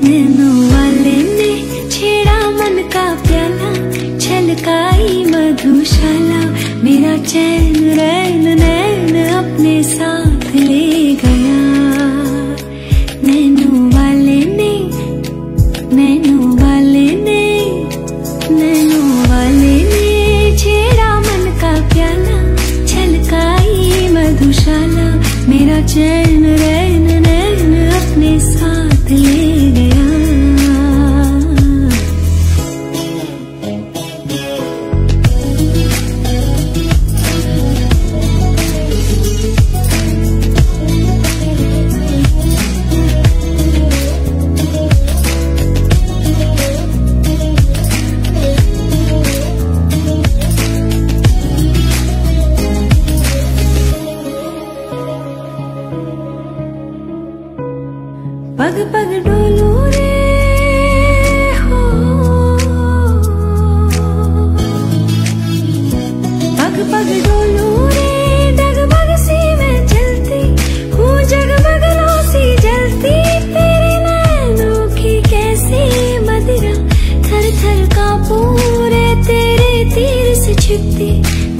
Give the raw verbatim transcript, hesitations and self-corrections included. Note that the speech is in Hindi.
नैनों वाले ने छेड़ा मन का प्याला, छलकाई मधुशाला, मेरा चैन रैन नैन अपने साथ ले गया। नैनों वाले ने, नैनों वाले ने, नैनों वाले ने छेड़ा मन का प्याला, छलकाई मधुशाला, मेरा चैन रैन नैन अपने साथ ले गया। पग पग डोलू रे हो, पग पग डोलू रे, डगमग सी मैं चलती हूँ, जगमग रोसी जलती, तेरे नैनों की कैसी मदिरा, थर थर कांपू रे तेरे तीर से छिपती,